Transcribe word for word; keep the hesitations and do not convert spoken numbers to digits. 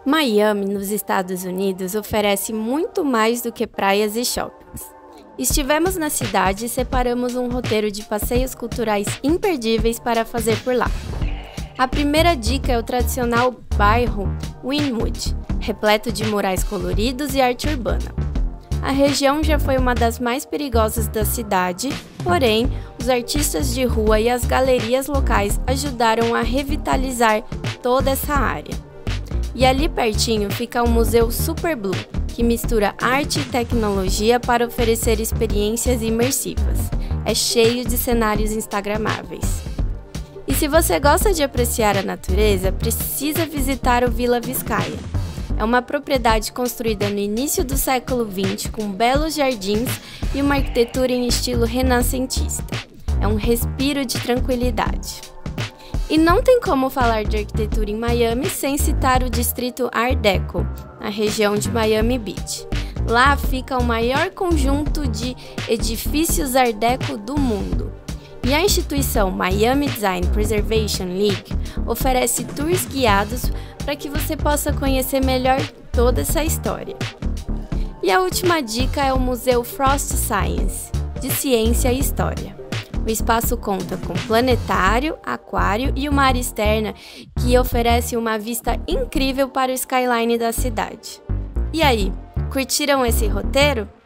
Miami, nos Estados Unidos, oferece muito mais do que praias e shoppings. Estivemos na cidade e separamos um roteiro de passeios culturais imperdíveis para fazer por lá. A primeira dica é o tradicional bairro Wynwood, repleto de murais coloridos e arte urbana. A região já foi uma das mais perigosas da cidade, porém, os artistas de rua e as galerias locais ajudaram a revitalizar toda essa área. E ali pertinho fica o Museu Super Blue, que mistura arte e tecnologia para oferecer experiências imersivas. É cheio de cenários instagramáveis. E se você gosta de apreciar a natureza, precisa visitar o Vila Viscaia. É uma propriedade construída no início do século vinte com belos jardins e uma arquitetura em estilo renascentista. É um respiro de tranquilidade. E não tem como falar de arquitetura em Miami sem citar o distrito Art Deco, na região de Miami Beach. Lá fica o maior conjunto de edifícios Art Deco do mundo. E a instituição Miami Design Preservation League oferece tours guiados para que você possa conhecer melhor toda essa história. E a última dica é o Museu Frost Science, de Ciência e História. O espaço conta com planetário, aquário e uma área externa que oferece uma vista incrível para o skyline da cidade. E aí, curtiram esse roteiro?